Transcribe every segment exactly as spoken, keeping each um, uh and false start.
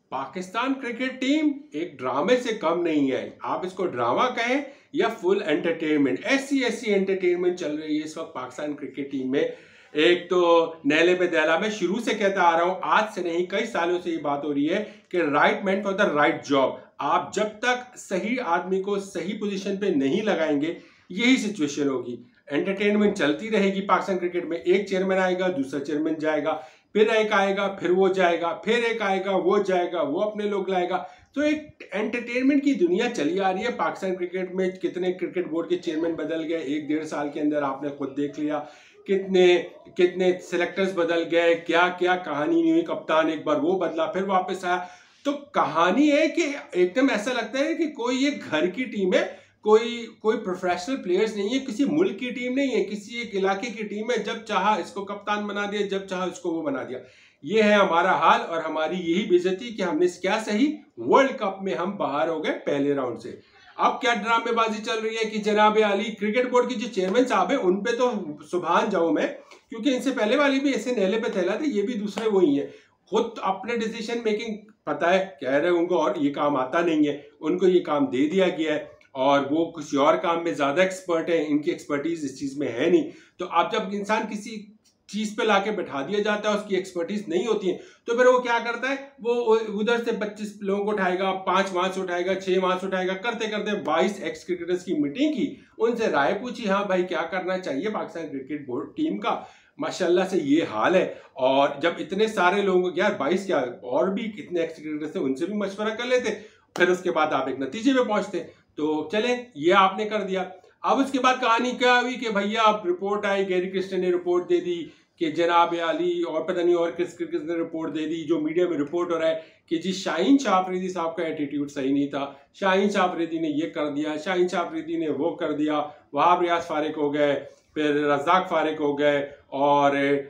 Pakistan cricket team एक ड्रामे से कम नहीं है। आप इसको ड्रामा कहें या फुल एंटरटेनमेंट, ऐसी ऐसी एंटरटेनमेंट चल रही है इस वक्त पाकिस्तान क्रिकेट टीम में। एक तो नैले पे दहला में शुरू से कहता आ रहा हूं, आज से नहीं कई सालों से ये बात हो रही है कि right man for the right job. आप जब तक सही आदमी को सही पोजीशन पे नहीं लगाएंगे यही सिचुएशन होगी। एंटरटेनमेंट चलती रहेगी पाकिस्तान क्रिकेट में। एक चेयरमैन आएगा, दूसरा चेयरमैन जाएगा, फिर एक आएगा, फिर वो जाएगा, फिर एक आएगा, वो जाएगा, वो अपने लोग लाएगा। तो एक एंटरटेनमेंट की दुनिया चली आ रही है पाकिस्तान क्रिकेट में। कितने क्रिकेट बोर्ड के चेयरमैन बदल गए एक डेढ़ साल के अंदर, आपने खुद देख लिया। कितने कितने सिलेक्टर्स बदल गए, क्या क्या कहानी नहीं हुई। कप्तान एक बार वो बदला, फिर वापस आया। तो कहानी है कि एकदम ऐसा लगता है कि कोई ये घर की टीम है, कोई कोई प्रोफेशनल प्लेयर्स नहीं है, किसी मुल्क की टीम नहीं है, किसी एक इलाके की टीम है। जब चाहा इसको कप्तान बना दिया, जब चाहा इसको वो बना दिया। ये है हमारा हाल और हमारी यही बेइज्जती कि हमने क्या सही, वर्ल्ड कप में हम बाहर हो गए पहले राउंड से। अब क्या ड्रामेबाजी चल रही है कि जनाब आली क्रिकेट बोर्ड के जो चेयरमैन साहब है उन पे तो सुभान जाऊं मैं, क्योंकि इनसे पहले वाली भी ऐसे नहले पे थैला थे, ये भी दूसरे वही है। खुद अपने डिसीजन मेकिंग पता है, कह रहे उनको और ये काम आता नहीं है, उनको ये काम दे दिया गया है और वो किसी और काम में ज्यादा एक्सपर्ट है, इनकी एक्सपर्टीज इस चीज में है नहीं। तो आप जब इंसान किसी चीज पे लाके बैठा दिया जाता है, उसकी एक्सपर्टीज नहीं होती है, तो फिर वो क्या करता है, वो उधर से पच्चीस लोगों को उठाएगा, पांच वहां से उठाएगा, छह वहां से उठाएगा, करते करते बाईस एक्स क्रिकेटर्स की मीटिंग की, उनसे राय पूछी, हाँ भाई क्या करना चाहिए पाकिस्तान क्रिकेट बोर्ड टीम का। माशाल्लाह से ये हाल है। और जब इतने सारे लोगों को, यार बाईस क्या और भी कितने एक्स क्रिकेटर्स थे, उनसे भी मशवरा कर लेते, फिर उसके बाद आप एक नतीजे पे पहुंचते। तो चले, ये आपने कर दिया। अब उसके बाद कहानी क्या हुई कि भैया अब रिपोर्ट आई, गैरी क्रिस्टन ने रिपोर्ट दे दी कि जनाब आली और पता नहीं और किस किस ने रिपोर्ट दे दी। जो मीडिया में रिपोर्ट हो रहा है कि जी शाहीन शाह अफरीदी साहब का एटीट्यूड सही नहीं था, शाहीन शाह अफरीदी ने ये कर दिया, शाहीन शाह अफरीदी ने वो कर दिया, वहाब रियाज फारिग हो गए, फिर रज़ाक फारिग हो गए और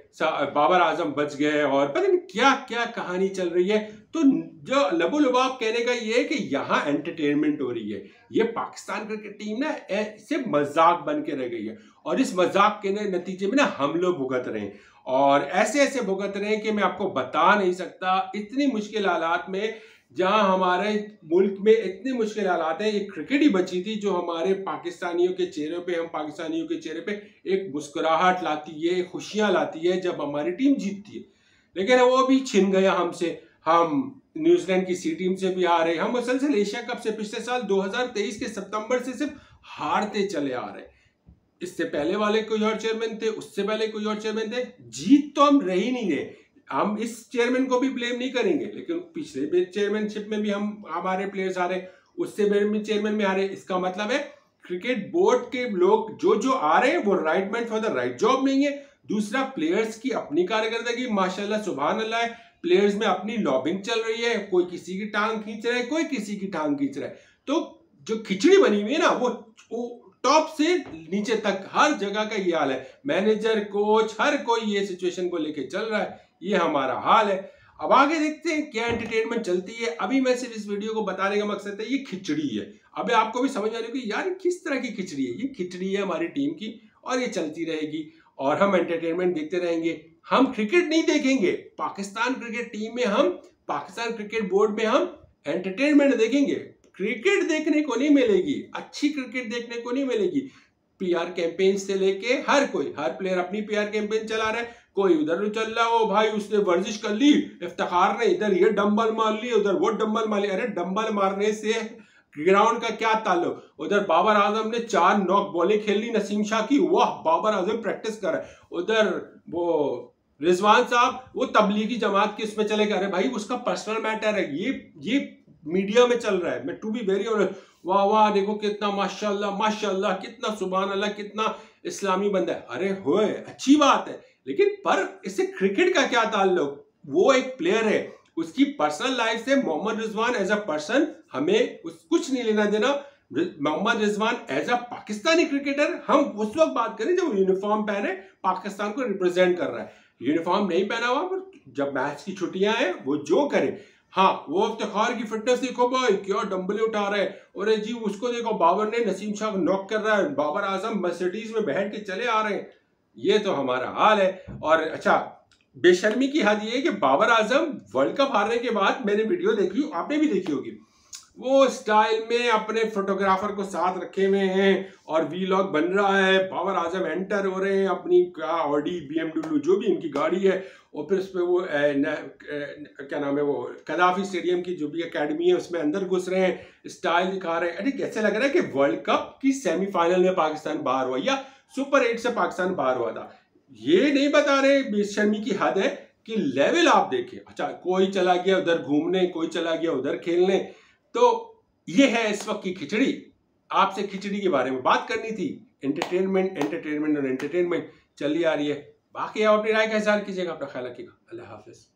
बाबर आजम बच गए और पता नहीं क्या क्या कहानी चल रही है। तो जो लबो लुबाब कहने का ये है कि यहाँ एंटरटेनमेंट हो रही है। ये पाकिस्तान क्रिकेट टीम ना ऐसे मजाक बन के रह गई है और इस मजाक के नतीजे में ना हम लोग भुगत रहे हैं और ऐसे ऐसे भुगत रहे हैं कि मैं आपको बता नहीं सकता। इतनी मुश्किल हालात में, जहां हमारे मुल्क में इतने मुश्किल हालात हैं, एक क्रिकेट ही बची थी जो हमारे पाकिस्तानियों के चेहरे पे, हम पाकिस्तानियों के चेहरे पे एक मुस्कुराहट लाती है, खुशियां लाती है जब हमारी टीम जीतती है। लेकिन वो भी छिन गया हमसे। हम न्यूजीलैंड की सी टीम से भी हारे, हम मुसलसल एशिया कप से पिछले साल दो हज़ार तेईस के सितंबर से सिर्फ हारते चले आ रहे। इससे पहले वाले कोई और चेयरमैन थे, उससे पहले कोई और चेयरमैन थे, जीत तो हम रह ही नहीं रहे। हम इस चेयरमैन को भी ब्लेम नहीं करेंगे, लेकिन पिछले चेयरमैनशिप में भी हम हमारे प्लेयर्स हारे, उससे भी चेयरमैन में हारे। इसका मतलब है क्रिकेट बोर्ड के लोग जो जो आ रहे हैं वो right man for the right job नहीं है। दूसरा, प्लेयर्स की अपनी कारकर्दगी माशाल्लाह सुभान अल्लाह है, प्लेयर्स में अपनी लॉबिंग चल रही है, कोई किसी की टांग खींच रहा है, कोई किसी की टांग खींच रहा है। तो जो खिचड़ी बनी हुई है ना, वो, वो टॉप से नीचे तक हर जगह का ये हाल है। मैनेजर, कोच, हर कोई ये सिचुएशन को लेके चल रहा है। ये हमारा हाल है। अब आगे देखते हैं क्या एंटरटेनमेंट चलती है। अभी मैं सिर्फ इस वीडियो को बताने का मकसद है ये खिचड़ी है। अभी आपको भी समझ आ रही होगी यार किस तरह की खिचड़ी है। ये खिचड़ी है हमारी टीम की और ये चलती रहेगी और हम एंटरटेनमेंट देखते रहेंगे। हम क्रिकेट नहीं देखेंगे, पाकिस्तान क्रिकेट टीम में हम, पाकिस्तान क्रिकेट बोर्ड में हम एंटरटेनमेंट देखेंगे। क्रिकेट देखने को नहीं मिलेगी, अच्छी क्रिकेट देखने को नहीं मिलेगी। पीआर कैंपेन से लेके हर कोई, हर प्लेयर अपनी पीआर कैंपेन चला रहा है, कोई उधर चल रहा हो, भाई उसने वर्जिश कर ली, इफ्तिखार ने इधर ये डंबल मार ली, उधर वो डंबल मार ली। अरे डंबल मारने से ग्राउंड का क्या ताल्लुक। उधर बाबर आजम ने चार नॉक बॉलें खेल ली नसीम शाह की, वाह बाबर आजम प्रैक्टिस कर रहा है। उधर वो रिजवान साहब वो तबलीगी जमात के उसमें चले गए। अरे भाई उसका पर्सनल मैटर है, ये ये मीडिया में चल रहा है। मैं टू बी वेरी ऑनेस्ट, वाह वाह देखो कितना माशाल्लाह माशाल्लाह, कितना सुभान अल्लाह, कितना इस्लामी बंदा है। अरे होए अच्छी बात है, लेकिन पर इससे क्रिकेट का क्या ताल्लुक। वो एक प्लेयर है, उसकी पर्सनल लाइफ से Mohammad Rizwan as a person हमें उस कुछ नहीं लेना देना। Mohammad Rizwan as a Pakistani cricketer हम उस वक्त बात करें जब यूनिफॉर्म पहने पाकिस्तान को रिप्रेजेंट कर रहा है। यूनिफॉर्म नहीं पहना हुआ पर जब मैच की छुट्टियां हैं वो जो करे, हाँ वो इफ्तिखार की फिटनेस देखो भाई, क्या डंबले उठा रहे हैं, और जी उसको देखो बाबर ने नसीम शाह को नॉक कर रहा है, बाबर आजम मर्सिडीज में बैठ के चले आ रहे हैं। ये तो हमारा हाल है। और अच्छा बेशर्मी की हद ये है कि बाबर आजम वर्ल्ड कप हारने के बाद मैंने वीडियो देखी, आपने भी देखी होगी, वो स्टाइल में अपने फोटोग्राफर को साथ रखे हुए हैं और वीलॉग बन रहा है। बाबर आजम एंटर हो रहे हैं अपनी क्या ऑडी बीएमडब्ल्यू जो भी इनकी गाड़ी है, और फिर उस पर वो ए, न, ए, क्या नाम है वो कदाफी स्टेडियम की जो भी एकेडमी है उसमें अंदर घुस रहे हैं, स्टाइल दिखा रहे हैं। अरे कैसे लग रहा है कि वर्ल्ड कप की सेमीफाइनल में पाकिस्तान बाहर हुआ या सुपर एट से पाकिस्तान बाहर हुआ था। ये नहीं बता रहे, बेशर्मी की हद है कि लेवल आप देखें। अच्छा, कोई चला गया उधर घूमने, कोई चला गया उधर खेलने, तो ये है इस वक्त की खिचड़ी। आपसे खिचड़ी के बारे में बात करनी थी, एंटरटेनमेंट एंटरटेनमेंट और एंटरटेनमेंट चली आ रही है। बाकी आप अपनी राय का इज़हार कीजिएगा, अपना ख्याल रखिएगा। अल्लाह हाफिज।